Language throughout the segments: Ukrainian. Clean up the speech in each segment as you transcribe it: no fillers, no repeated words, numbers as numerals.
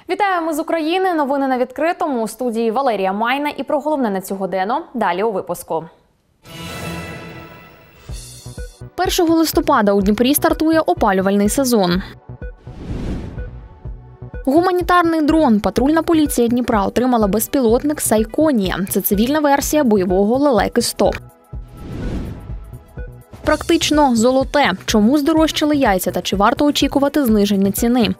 Вітаємо з України. Новини на відкритому. У студії Валерія Майна і про головне на цю годину. Далі у випуску. 1 листопада у Дніпрі стартує опалювальний сезон. Гуманітарний дрон. Патрульна поліція Дніпра отримала безпілотник «Сайконія». Це цивільна версія бойового Лелеки-100. Практично золоте. Чому здорожчали яйця та чи варто очікувати зниження ціни?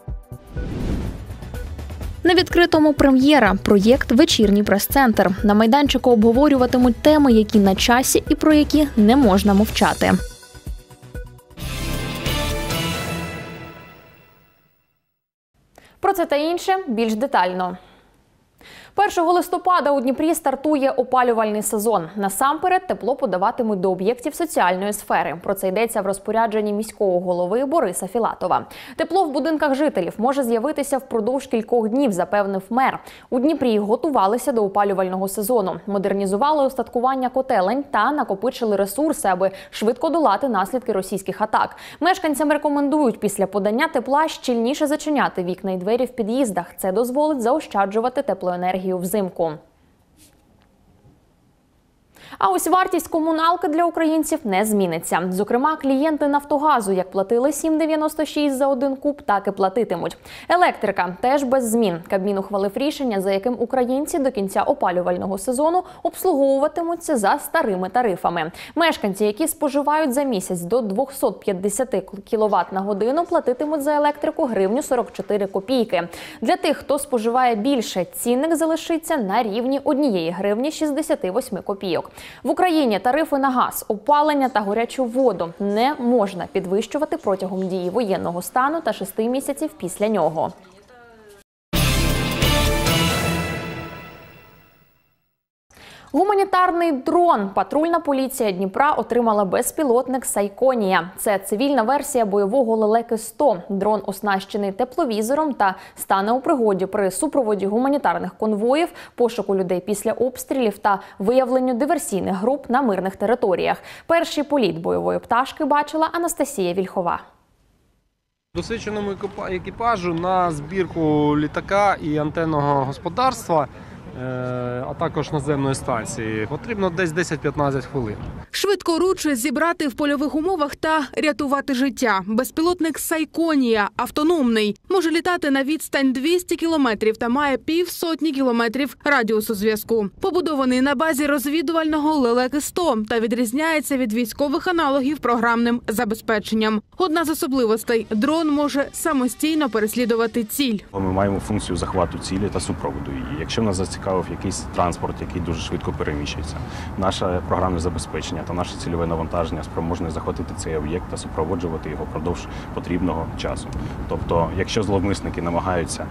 На відкритому прем'єра. Проєкт «Вечірній прес-центр». На майданчику обговорюватимуть теми, які на часі і про які не можна мовчати. Про це та інше більш детально. 1 листопада у Дніпрі стартує опалювальний сезон. Насамперед, тепло подаватимуть до об'єктів соціальної сфери. Про це йдеться в розпорядженні міського голови Бориса Філатова. Тепло в будинках жителів може з'явитися впродовж кількох днів, запевнив мер. У Дніпрі готувалися до опалювального сезону. Модернізували устаткування котелень та накопичили ресурси, аби швидко долати наслідки російських атак. Мешканцям рекомендують після подання тепла щільніше зачиняти вікна і двері в під'їздах. Це дозволить заощаджувати теплоенергію взимку. А ось вартість комуналки для українців не зміниться. Зокрема, клієнти «Нафтогазу» як платили 7,96 за 1 куб, так і платитимуть. Електрика теж без змін. Кабмін ухвалив рішення, за яким українці до кінця опалювального сезону обслуговуватимуться за старими тарифами. Мешканці, які споживають за місяць до 250 кВт на годину, платитимуть за електрику гривню 44 копійки. Для тих, хто споживає більше, цінник залишиться на рівні 1 гривні 68 копійок. В Україні тарифи на газ, опалення та гарячу воду не можна підвищувати протягом дії воєнного стану та 6 місяців після нього. Гуманітарний дрон. Патрульна поліція Дніпра отримала безпілотник «Сайконія». Це цивільна версія бойового Лелеки-100. Дрон оснащений тепловізором та стане у пригоді при супроводі гуманітарних конвоїв, пошуку людей після обстрілів та виявленню диверсійних груп на мирних територіях. Перший політ бойової пташки бачила Анастасія Вільхова. Досвідченому екіпажу на збірку літака і антенного господарства, а також наземної станції, потрібно десь 10-15 хвилин. Швидкоруч зібрати в польових умовах та рятувати життя. Безпілотник «Сайконія» автономний. Може літати на відстань 200 кілометрів та має 150 кілометрів радіусу зв'язку. Побудований на базі розвідувального Лелеки-100 та відрізняється від військових аналогів програмним забезпеченням. Одна з особливостей – дрон може самостійно переслідувати ціль. Ми маємо функцію захвату цілі та супроводу її. Якщо нас зацікавив якийсь транспорт, який дуже швидко переміщується, наше програмне забезпечення та наше цільове навантаження спроможне захватити цей об'єкт та супроводжувати його впродовж потрібного часу. Тобто, якщо зловмисники намагаються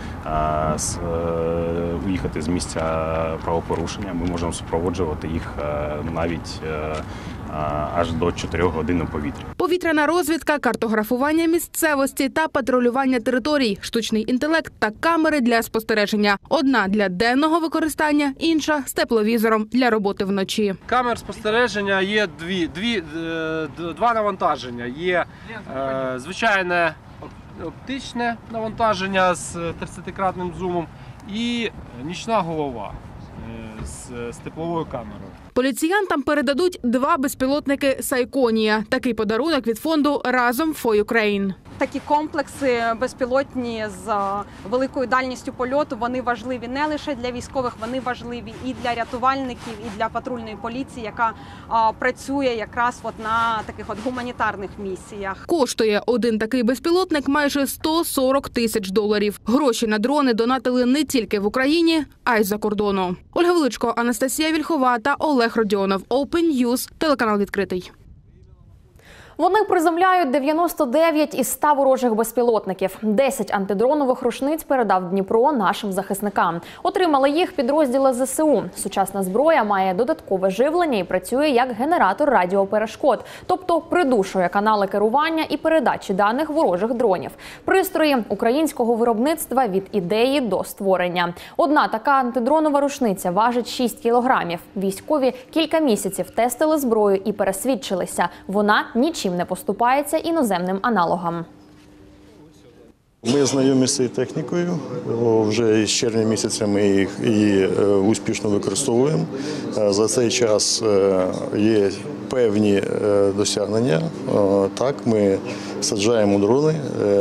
уїхати з місця правопорушення, ми можемо супроводжувати їх навіть аж до 4 годин у повітрі. Повітряна розвідка, картографування місцевості та патрулювання територій, штучний інтелект та камери для спостереження. Одна для денного використання, інша з тепловізором для роботи вночі. Камер спостереження є два навантаження. Є звичайне оптичне навантаження з 30-кратним зумом і нічна голова з тепловою камерою. Поліціянтам передадуть 2 безпілотники «Сайконія». Такий подарунок від фонду «Разом for Ukraine». Такі комплекси безпілотні з великою дальністю польоту, вони важливі не лише для військових, вони важливі і для рятувальників, і для патрульної поліції, яка працює якраз на таких гуманітарних місіях. Коштує один такий безпілотник майже 140 тисяч доларів. Гроші на дрони донатили не тільки в Україні, а й за кордону. Ольга Величко, Анастасія Вільхова та Олег Родіонов. Open News, телеканал «Відкритий». Вони приземляють 99 із 100 ворожих безпілотників. 10 антидронових рушниць передав Дніпро нашим захисникам. Отримали їх підрозділи ЗСУ. Сучасна зброя має додаткове живлення і працює як генератор радіоперешкод, тобто придушує канали керування і передачі даних ворожих дронів. Пристрої українського виробництва від ідеї до створення. Одна така антидронова рушниця важить 6 кілограмів. Військові кілька місяців тестили зброю і пересвідчилися – вона нічим не поступається іноземним аналогам. Ми знайомі з цією технікою. Вже з червня місяця ми її успішно використовуємо. За цей час є певні досягнення. Так, ми саджаємо дрони,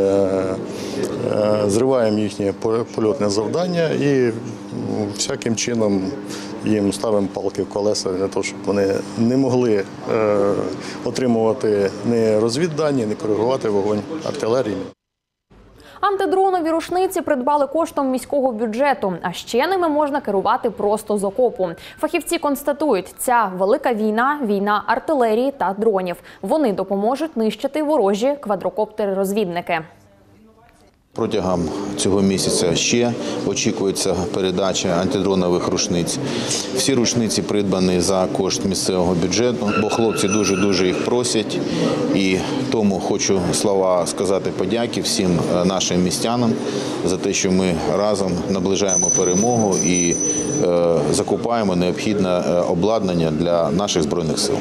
зриваємо їхнє польотне завдання і всяким чином їм ставимо палки в колеса для того, щоб вони не могли отримувати ні розвіддані, ні коригувати вогонь артилерії. Антидронові рушниці придбали коштом міського бюджету, а ще ними можна керувати просто з окопу. Фахівці констатують, ця велика війна – війна артилерії та дронів. Вони допоможуть нищити ворожі квадрокоптери-розвідники. Протягом цього місяця ще очікується передача антидронових рушниць. Всі рушниці придбані за кошт місцевого бюджету, бо хлопці дуже їх просять. І тому хочу слова сказати подяки всім нашим містянам за те, що ми разом наближаємо перемогу і закупаємо необхідне обладнання для наших Збройних сил.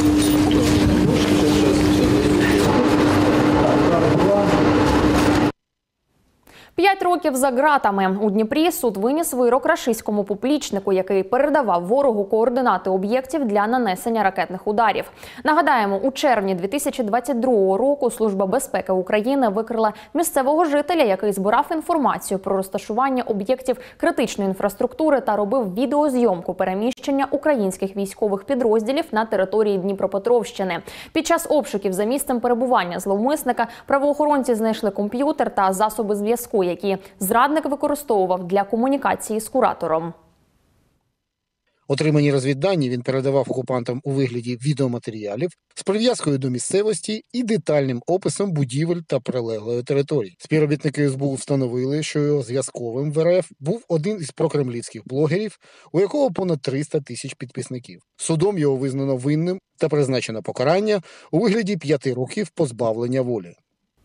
5 років за ґратами. У Дніпрі суд виніс вирок рашистському поплічнику, який передавав ворогу координати об'єктів для нанесення ракетних ударів. Нагадаємо, у червні 2022 року Служба безпеки України викрила місцевого жителя, який збирав інформацію про розташування об'єктів критичної інфраструктури та робив відеозйомку переміщення українських військових підрозділів на території Дніпропетровщини. Під час обшуків за місцем перебування зловмисника правоохоронці знайшли комп'ютер та засоби зв'язку, які зрадник використовував для комунікації з куратором. Отримані розвіддані він передавав окупантам у вигляді відеоматеріалів з прив'язкою до місцевості і детальним описом будівель та прилеглої території. Співробітники СБУ встановили, що його зв'язковим в РФ був один із прокремлівських блогерів, у якого понад 300 тисяч підписників. Судом його визнано винним та призначено покарання у вигляді 5 років позбавлення волі.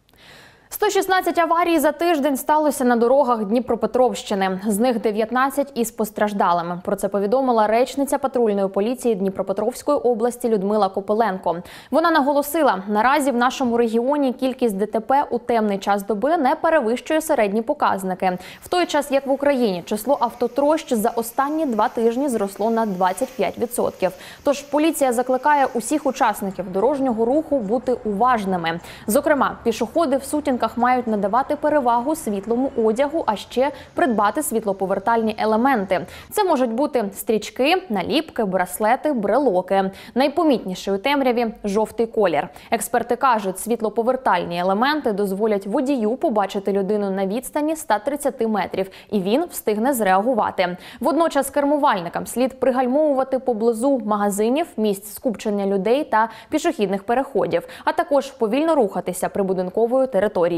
116 аварій за тиждень сталося на дорогах Дніпропетровщини. З них 19 із постраждалими. Про це повідомила речниця патрульної поліції Дніпропетровської області Людмила Копиленко. Вона наголосила, наразі в нашому регіоні кількість ДТП у темний час доби не перевищує середні показники. В той час, як в Україні, число автотрощ за останні 2 тижні зросло на 25%. Тож поліція закликає усіх учасників дорожнього руху бути уважними. Зокрема, пішоходи в сутінках мають надавати перевагу світлому одягу, а ще придбати світлоповертальні елементи. Це можуть бути стрічки, наліпки, браслети, брелоки. Найпомітніший у темряві – жовтий колір. Експерти кажуть, світлоповертальні елементи дозволять водію побачити людину на відстані 130 метрів, і він встигне зреагувати. Водночас кермувальникам слід пригальмовувати поблизу магазинів, місць скупчення людей та пішохідних переходів, а також повільно рухатися прибудинковою територією.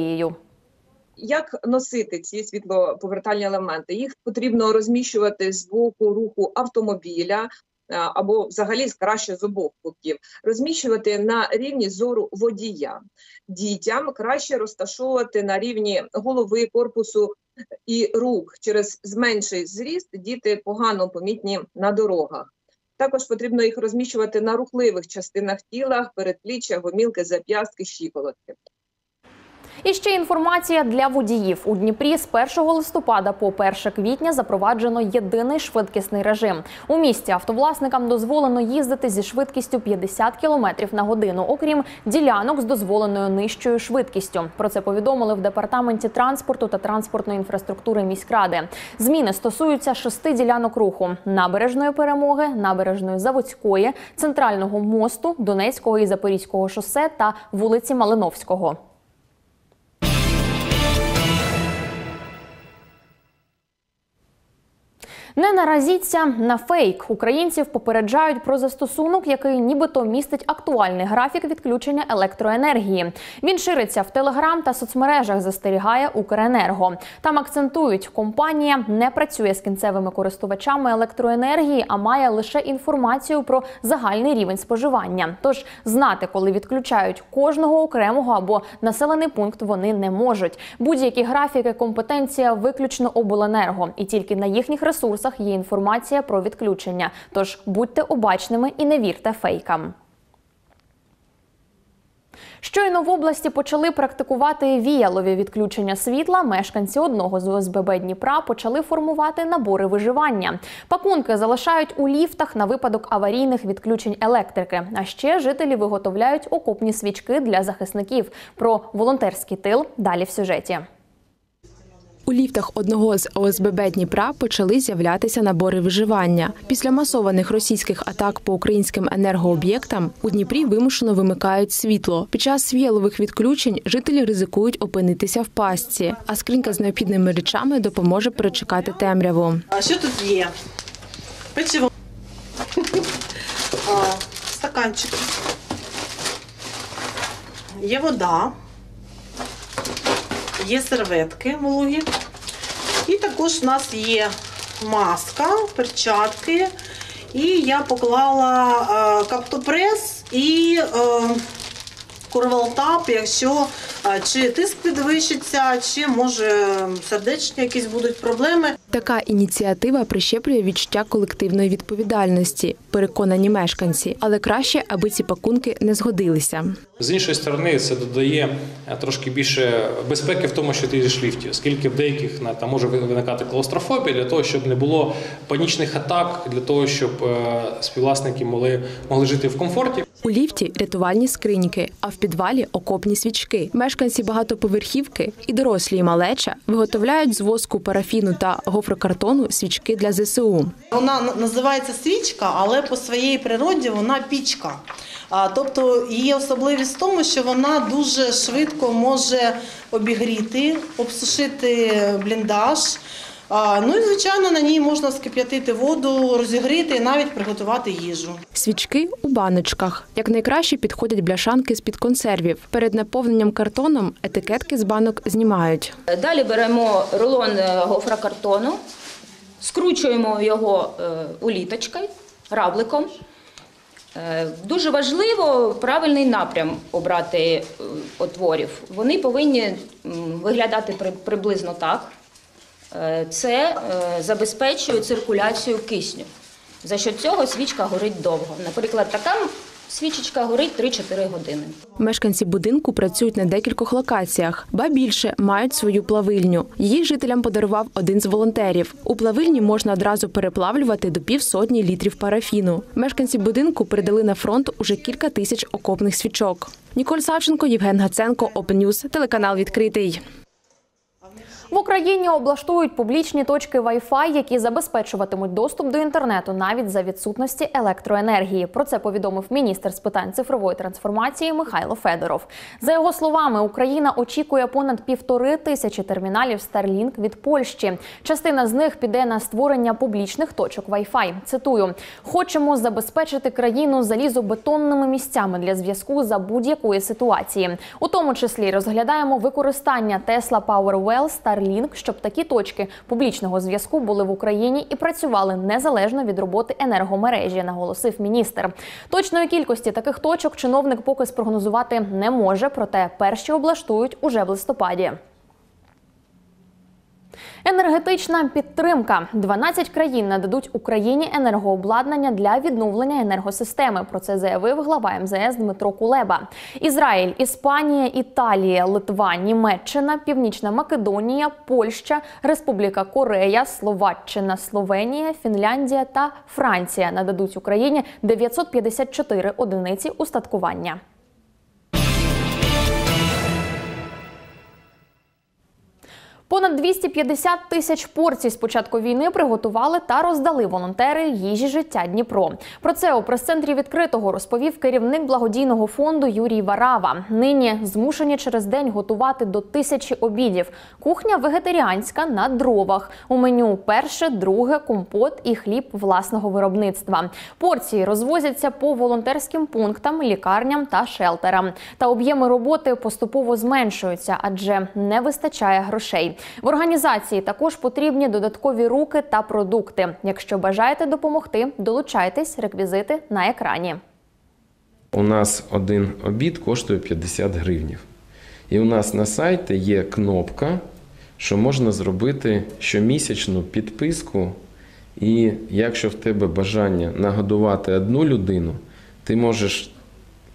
Як носити ці світлоповертальні елементи? Їх потрібно розміщувати з боку руху автомобіля або взагалі краще з обох боків. Розміщувати на рівні зору водія. Дітям краще розташовувати на рівні голови, корпусу і рук. Через зменший зріст діти погано помітні на дорогах. Також потрібно їх розміщувати на рухливих частинах тіла, передпліччя, гомілки, зап'ястки, щиколотки. І ще інформація для водіїв. У Дніпрі з 1 листопада по 1 квітня запроваджено єдиний швидкісний режим. У місті автовласникам дозволено їздити зі швидкістю 50 км на годину, окрім ділянок з дозволеною нижчою швидкістю. Про це повідомили в Департаменті транспорту та транспортної інфраструктури міськради. Зміни стосуються 6 ділянок руху – Набережної Перемоги, Набережної Заводської, Центрального мосту, Донецького і Запорізького шосе та вулиці Малиновського. Не наразіться на фейк. Українців попереджають про застосунок, який нібито містить актуальний графік відключення електроенергії. Він шириться в Телеграм та соцмережах, застерігає Укренерго. Там акцентують, компанія не працює з кінцевими користувачами електроенергії, а має лише інформацію про загальний рівень споживання. Тож знати, коли відключають кожного окремого або населений пункт, вони не можуть. Будь-які графіки – компетенція виключно обленерго. І тільки на їхніх ресурсах є інформація про відключення. Тож будьте обачними і не вірте фейкам. Щойно в області почали практикувати віялові відключення світла, мешканці одного з ОСББ Дніпра почали формувати набори виживання. Пакунки залишають у ліфтах на випадок аварійних відключень електрики. А ще жителі виготовляють окопні свічки для захисників. Про волонтерський тил далі в сюжеті. У ліфтах одного з ОСББ Дніпра почали з'являтися набори виживання. Після масованих російських атак по українським енергооб'єктам у Дніпрі вимушено вимикають світло. Під час віялових відключень жителі ризикують опинитися в пастці, а скринька з необхідними речами допоможе перечекати темряву. А що тут є? Печиво, стаканчик, є вода. Є серветки вологі. І також у нас є маска, перчатки. І я поклала каптопрес і курвалтап, якщо чи тиск підвищиться, чи може сердечні якісь будуть проблеми. Така ініціатива прищеплює відчуття колективної відповідальності, переконані мешканці. Але краще, аби ці пакунки не згодилися. З іншої сторони, це додає трошки більше безпеки в тому, що ти їдеш в ліфті, оскільки в деяких там може виникати клаустрофобія, для того, щоб не було панічних атак, для того, щоб співвласники могли жити в комфорті. У ліфті рятувальні скриньки, а в підвалі окопні свічки. Мешканці багатоповерхівки і дорослі, і малеча виготовляють з воску, парафіну та гофрокартону свічки для ЗСУ. Вона називається свічка, але по своїй природі вона пічка. Тобто її особливість в тому, що вона дуже швидко може обігріти, обсушити бліндаж. Ну і, звичайно, на ній можна скип'ятити воду, розігріти і навіть приготувати їжу. Свічки у баночках. Якнайкраще підходять бляшанки з-під консервів. Перед наповненням картоном етикетки з банок знімають. Далі беремо рулон гофрокартону, скручуємо його уліточкою, равликом. Дуже важливо правильний напрям обрати отворів. Вони повинні виглядати приблизно так. Це забезпечує циркуляцію кисню. За що цього свічка горить довго. Наприклад, така свічечка горить 3-4 години. Мешканці будинку працюють на декількох локаціях, ба більше мають свою плавильню. Її жителям подарував один з волонтерів. У плавильні можна одразу переплавлювати до 150 літрів парафіну. Мешканці будинку передали на фронт уже кілька тисяч окопних свічок. Ніколь Савченко, Євген Гаценко, Open News, телеканал «Відкритий». В Україні облаштують публічні точки Wi-Fi, які забезпечуватимуть доступ до інтернету навіть за відсутності електроенергії. Про це повідомив міністр з питань цифрової трансформації Михайло Федоров. За його словами, Україна очікує понад 1500 терміналів Starlink від Польщі. Частина з них піде на створення публічних точок Wi-Fi. Цитую: «Хочемо забезпечити країну залізобетонними місцями для зв'язку за будь-якої ситуації. У тому числі розглядаємо використання Tesla Powerwall Starlink, щоб такі точки публічного зв'язку були в Україні і працювали незалежно від роботи енергомережі», наголосив міністр. Точної кількості таких точок чиновник поки спрогнозувати не може, проте перші облаштують уже в листопаді. Енергетична підтримка. 12 країн нададуть Україні енергообладнання для відновлення енергосистеми. Про це заявив глава МЗС Дмитро Кулеба. Ізраїль, Іспанія, Італія, Литва, Німеччина, Північна Македонія, Польща, Республіка Корея, Словаччина, Словенія, Фінляндія та Франція нададуть Україні 954 одиниці устаткування. Понад 250 тисяч порцій з початку війни приготували та роздали волонтери «Їжі життя Дніпро». Про це у прес-центрі «Відкритого» розповів керівник благодійного фонду Юрій Варава. Нині змушені через день готувати до 1000 обідів. Кухня вегетаріанська на дровах. У меню перше, друге, компот і хліб власного виробництва. Порції розвозяться по волонтерським пунктам, лікарням та шелтерам. Та об'єми роботи поступово зменшуються, адже не вистачає грошей. В організації також потрібні додаткові руки та продукти. Якщо бажаєте допомогти, долучайтесь, реквізити на екрані. У нас один обід коштує 50 гривнів. І у нас на сайті є кнопка, що можна зробити щомісячну підписку. І якщо в тебе бажання нагодувати одну людину, ти можеш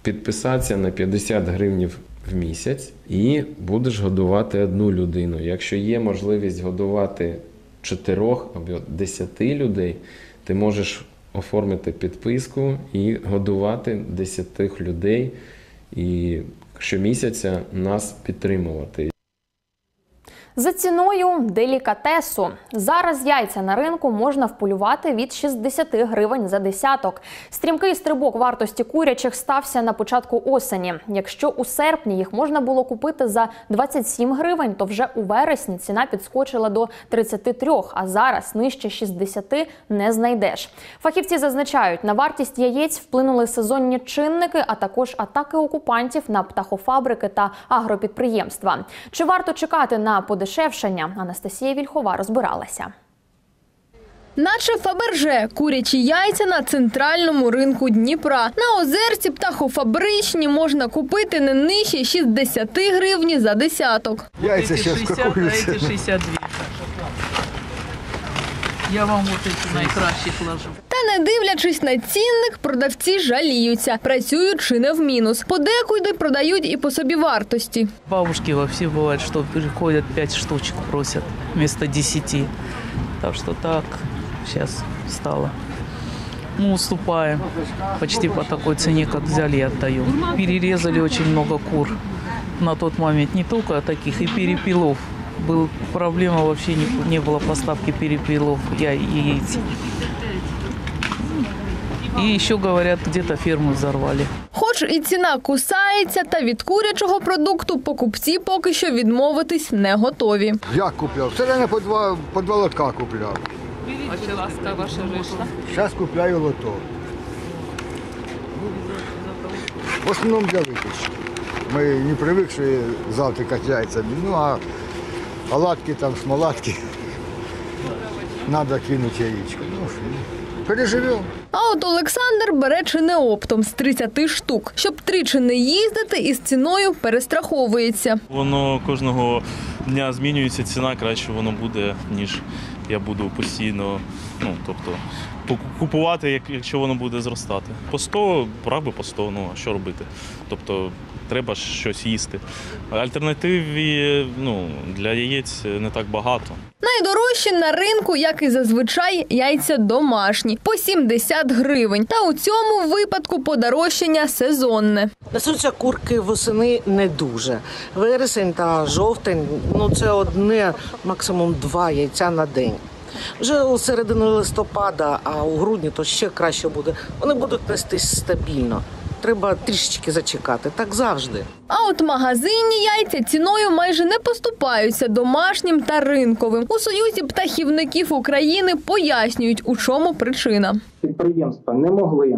підписатися на 50 гривнів в місяць і будеш годувати одну людину. Якщо є можливість годувати 4 або 10 людей, ти можеш оформити підписку і годувати 10 людей і щомісяця нас підтримувати. За ціною делікатесу. Зараз яйця на ринку можна вполювати від 60 гривень за десяток. Стрімкий стрибок вартості курячих стався на початку осені. Якщо у серпні їх можна було купити за 27 гривень, то вже у вересні ціна підскочила до 33, а зараз нижче 60 не знайдеш. Фахівці зазначають, на вартість яєць вплинули сезонні чинники, а також атаки окупантів на птахофабрики та агропідприємства. Чи варто чекати на подешевлення? Анастасія Вільхова розбиралася. Наче Фаберже – курячі яйця на центральному ринку Дніпра. На Озерці птахофабричні можна купити не нижче 60 гривень за десяток. Яйця зараз какуються. 62. Я вам вот эти найкращі положу. Та не дивлячись на цінник, продавці жаліються, працюють чи не в мінус. Подекуди продають і по собівартості. Бабушки вообще бывает, что приходят 5 штучек просят вместо 10. Так что так сейчас стало. Ну, уступаем. Почти по такой цене, как взяли, и отдаем. Перерезали очень много кур. На тот момент не только таких, и перепелов. Была проблема, вообще не было поставки перепелов яиц. І ще, говорять, где-то ферму взорвали. Хоч і ціна кусається, та від курячого продукту покупці поки що відмовитись не готові. Я купляв. Все время по два лотка купляв. А чи ласка ваша вийшла? Зараз купляю лото. В основному для випічки. Ми не привикли завтракати яйцями. Ну, а оладки там, смолатки. Треба кинути яєчко. Ну, переживемо. А от Олександр бере чи не оптом з 30 штук. Щоб тричі не їздити, із ціною перестраховується. Воно кожного дня змінюється, ціна краще воно буде, ніж я буду постійно, тобто купувати, якщо воно буде зростати. По 100, брав би по 100, а що робити? Тобто треба щось їсти. Альтернативи для яєць не так багато. Найдорожчі на ринку, як і зазвичай, яйця домашні – по 70 гривень. Та у цьому випадку подорожчання сезонне. Несуться курки восени не дуже. Вересень та жовтень – це одне, максимум 2 яйця на день. Вже у середині листопада, а у грудні то ще краще буде. Вони будуть нестись стабільно. Треба трішечки зачекати, так завжди. А от магазинні яйця ціною майже не поступаються домашнім та ринковим. У Союзі птахівників України пояснюють, у чому причина. Підприємства не могли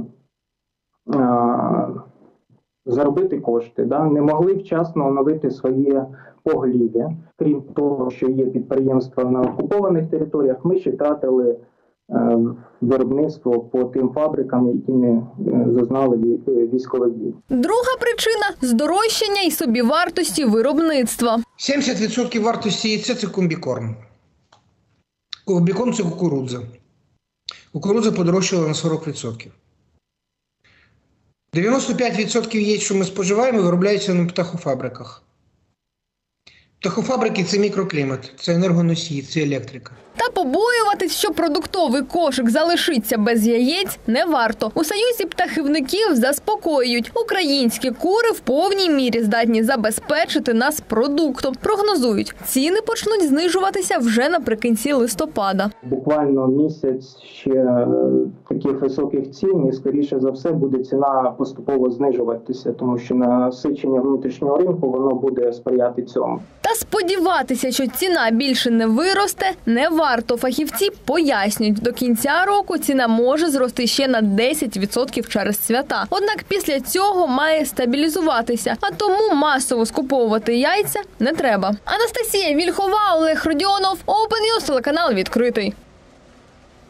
заробити кошти, не могли вчасно оновити своє поголів'я. Крім того, що є підприємства на окупованих територіях, ми ще втратили виробництво по тим фабрикам, які не зазнали військових дій. Друга причина – здорожчання і собівартості виробництва. 70% вартості яйця – це комбікорм. Комбікорм – це кукурудза. Кукурудза подорожчала на 40%. 95% яєць, що ми споживаємо, виробляються на птахофабриках. Птахофабрики – це мікроклімат, це енергоносії, це електрика. Та побоюватись, що продуктовий кошик залишиться без яєць, не варто. У Союзі птахівників заспокоюють. Українські кури в повній мірі здатні забезпечити нас продуктом. Прогнозують, ціни почнуть знижуватися вже наприкінці листопада. Буквально місяць ще таких високих цін і, скоріше за все, буде ціна поступово знижуватися, тому що насичення внутрішнього ринку, воно буде сприяти цьому. Та сподіватися, що ціна більше не виросте, не варто. Фахівці пояснюють, до кінця року ціна може зрости ще на 10% через свята. Однак після цього має стабілізуватися, а тому масово скуповувати яйця не треба. Анастасія Вільхова, Олег Родіонов, Open News, телеканал «Відкритий».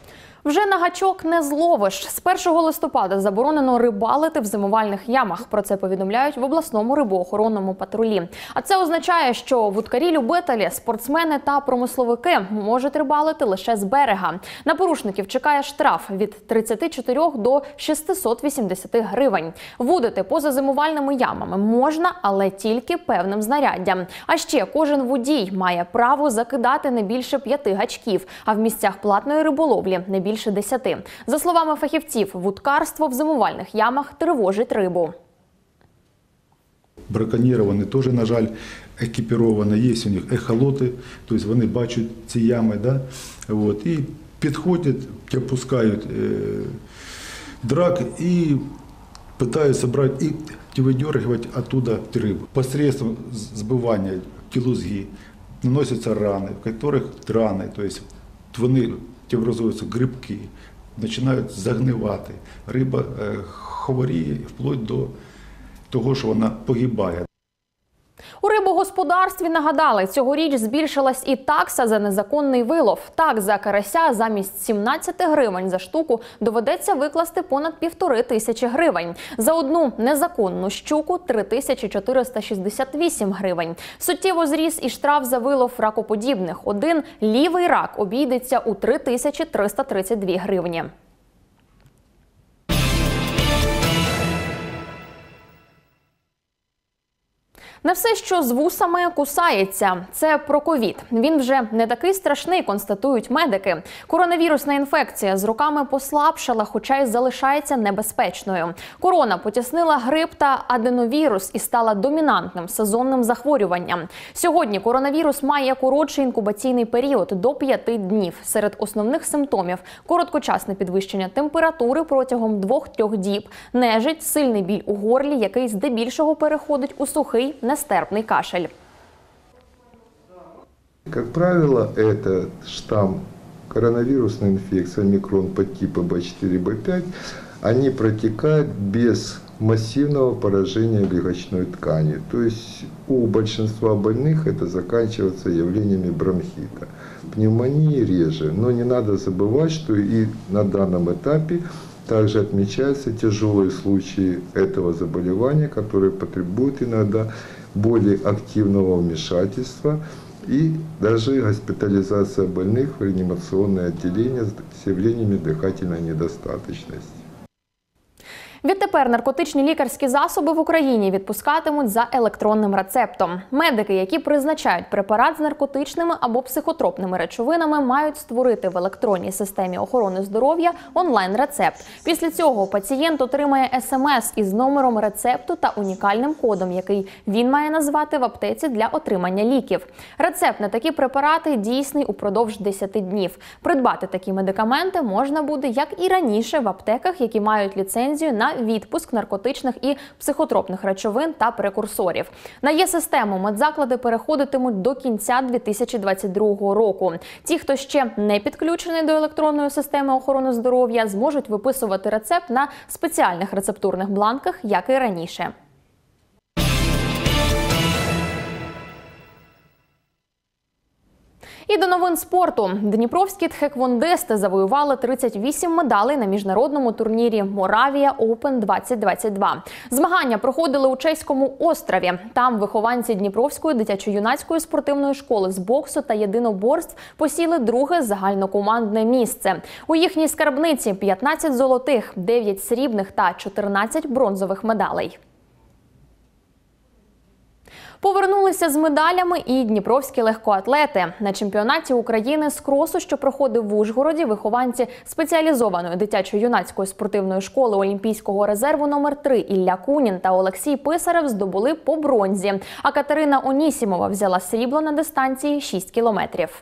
Вже на гачок не зловиш. З 1 листопада заборонено рибалити в зимувальних ямах. Про це повідомляють в обласному рибоохоронному патрулі. А це означає, що вудкарі-любителі, спортсмени та промисловики можуть рибалити лише з берега. На порушників чекає штраф від 34 до 680 гривень. Вудити поза зимувальними ямами можна, але тільки певним знаряддям. А ще кожен водій має право закидати не більше 5 гачків, а в місцях платної риболовлі не більше 10. За словами фахівців, вудкарство в зимувальних ямах тривожить рибу. Браконьєри, вони теж, на жаль, екіпіровані, є у них ехолоти, тобто вони бачать ці ями, да? От, і підходять, опускають драк і намагаються брати і видергувати оттуда рибу. Посредством збивання тілузги наносяться рани, в яких рани, тобто вони образуються грибки, починають загнивати. Риба хворіє вплоть до того, що вона погибає. У рибогосподарстві нагадали, цьогоріч збільшилась і такса за незаконний вилов. Так, за карася замість 17 гривень за штуку доведеться викласти понад 1500 гривень. За одну незаконну щуку – 3468 гривень. Суттєво зріс і штраф за вилов ракоподібних. Один лівий рак обійдеться у 3332 гривні. Не все, що з вусами, кусається. Це про ковід. Він вже не такий страшний, констатують медики. Коронавірусна інфекція з роками послабшала, хоча й залишається небезпечною. Корона потіснила грип та аденовірус і стала домінантним сезонним захворюванням. Сьогодні коронавірус має коротший інкубаційний період – до 5 днів. Серед основних симптомів – короткочасне підвищення температури протягом 2-3 діб, нежить, сильний біль у горлі, який здебільшого переходить у сухий, нестерпний кашель. Как правило, это штамм коронавирусной инфекции омикрон подтипа B4, B5. Они протекают без массивного поражения легочной ткани. То есть у большинства больных это заканчивается явлениями бронхита. Пневмонии реже, но не надо забывать, что и на данном этапе также отмечаются тяжелые случаи этого заболевания, которые потребуют иногда более активного вмешательства и даже госпитализация больных в реанимационное отделение с явлениями дыхательной недостаточности. Відтепер наркотичні лікарські засоби в Україні відпускатимуть за електронним рецептом. Медики, які призначають препарат з наркотичними або психотропними речовинами, мають створити в електронній системі охорони здоров'я онлайн-рецепт. Після цього пацієнт отримає СМС із номером рецепту та унікальним кодом, який він має назвати в аптеці для отримання ліків. Рецепт на такі препарати дійсний упродовж 10 днів. Придбати такі медикаменти можна буде, як і раніше, в аптеках, які мають ліцензію на відпуск наркотичних і психотропних речовин та прекурсорів. На Є-систему медзаклади переходитимуть до кінця 2022 року. Ті, хто ще не підключений до електронної системи охорони здоров'я, зможуть виписувати рецепт на спеціальних рецептурних бланках, як і раніше. І до новин спорту. Дніпровські тхеквондисти завоювали 38 медалей на міжнародному турнірі Moravia Open 2022. Змагання проходили у чеському Острові. Там вихованці Дніпровської дитячо-юнацької спортивної школи з боксу та єдиноборств посіли друге загальнокомандне місце. У їхній скарбниці 15 золотих, 9 срібних та 14 бронзових медалей. Повернулися з медалями і дніпровські легкоатлети. На чемпіонаті України з кросу, що проходив в Ужгороді, вихованці спеціалізованої дитячо-юнацької спортивної школи Олімпійського резерву номер 3 Ілля Кунін та Олексій Писарев здобули по бронзі, а Катерина Онісімова взяла срібло на дистанції 6 кілометрів.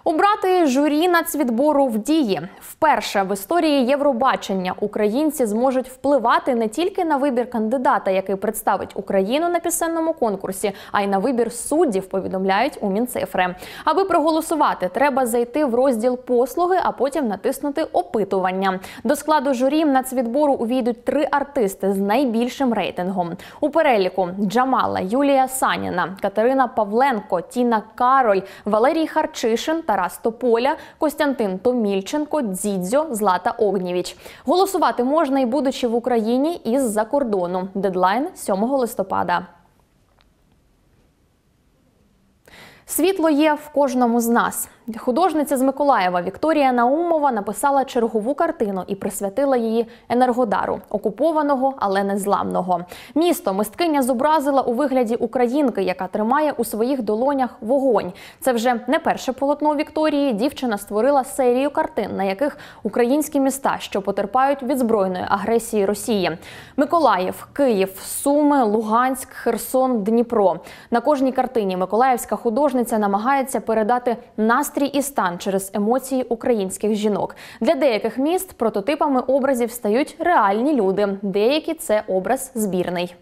Обрати журі нацвідбору в дії. Вперше в історії Євробачення українці зможуть впливати не тільки на вибір кандидата, який представить Україну на пісенному конкурсі, а й на вибір суддів, повідомляють у Мінцифри. Аби проголосувати, треба зайти в розділ «Послуги», а потім натиснути «Опитування». До складу журі нацвідбору увійдуть 3 артисти з найбільшим рейтингом. У переліку Джамала, Юлія Саніна, Катерина Павленко, Тіна Кароль, Валерій Харчишин, Тарас Тополя, Костянтин Томільченко, Дзідзьо, Злата Огнєвіч. Голосувати можна і будучи в Україні, і з-за кордону. Дедлайн – 7 листопада. Світло є в кожному з нас. Художниця з Миколаєва Вікторія Наумова написала чергову картину і присвятила її Енергодару – окупованого, але незламного. Місто мисткиня зобразила у вигляді українки, яка тримає у своїх долонях вогонь. Це вже не перше полотно Вікторії. Дівчина створила серію картин, на яких українські міста, що потерпають від збройної агресії Росії. Миколаїв, Київ, Суми, Луганськ, Херсон, Дніпро. На кожній картині миколаївська художниця намагається передати настрій і стан через емоції українських жінок. Для деяких міст прототипами образів стають реальні люди. Деякі – це образ збірний.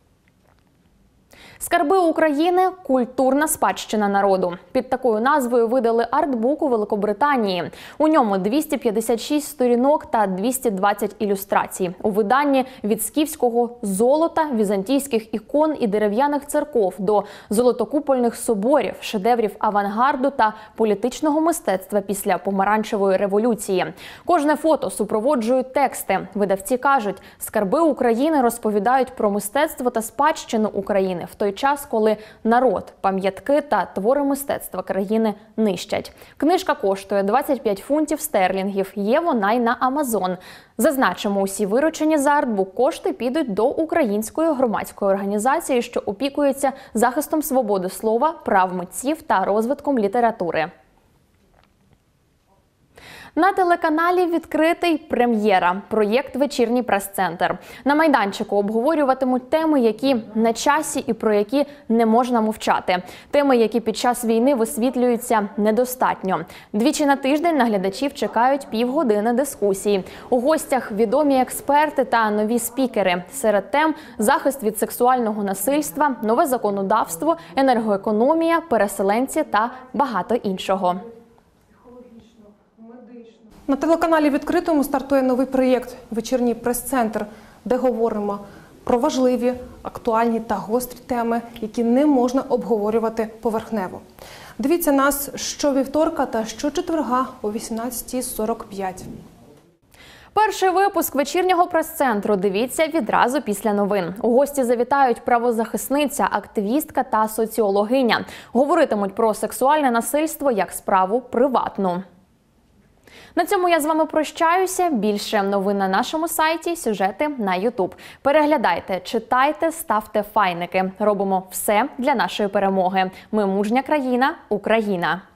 «Скарби України. Культурна спадщина народу». Під такою назвою видали артбук у Великобританії. У ньому 256 сторінок та 220 ілюстрацій. У виданні від скіфського золота, візантійських ікон і дерев'яних церков до золотокупольних соборів, шедеврів авангарду та політичного мистецтва після помаранчевої революції. Кожне фото супроводжують тексти. Видавці кажуть, «Скарби України» розповідають про мистецтво та спадщину України в той час, коли народ, пам'ятки та твори мистецтва країни нищать. Книжка коштує 25 фунтів стерлінгів. Є вона й на Амазон. Зазначимо, усі виручені за артбук кошти підуть до української громадської організації, що опікується захистом свободи слова, прав митців та розвитком літератури. На телеканалі «Відкритий» прем'єра. Проєкт «Вечірній прес-центр». На майданчику обговорюватимуть теми, які на часі і про які не можна мовчати. Теми, які під час війни висвітлюються недостатньо. Двічі на тиждень на глядачів чекають півгодини дискусії. У гостях відомі експерти та нові спікери. Серед тем – захист від сексуального насильства, нове законодавство, енергоекономія, переселенці та багато іншого. На телеканалі «Відкритому» стартує новий проєкт «Вечірній прес-центр», де говоримо про важливі, актуальні та гострі теми, які не можна обговорювати поверхнево. Дивіться нас щовівторка та щочетверга о 18:45. Перший випуск «Вечірнього прес-центру» дивіться відразу після новин. У гості завітають правозахисниця, активістка та соціологиня. Говоритимуть про сексуальне насильство як справу приватну. На цьому я з вами прощаюся. Більше новин на нашому сайті, сюжети на YouTube. Переглядайте, читайте, ставте файники. Робимо все для нашої перемоги. Ми мужня країна, Україна.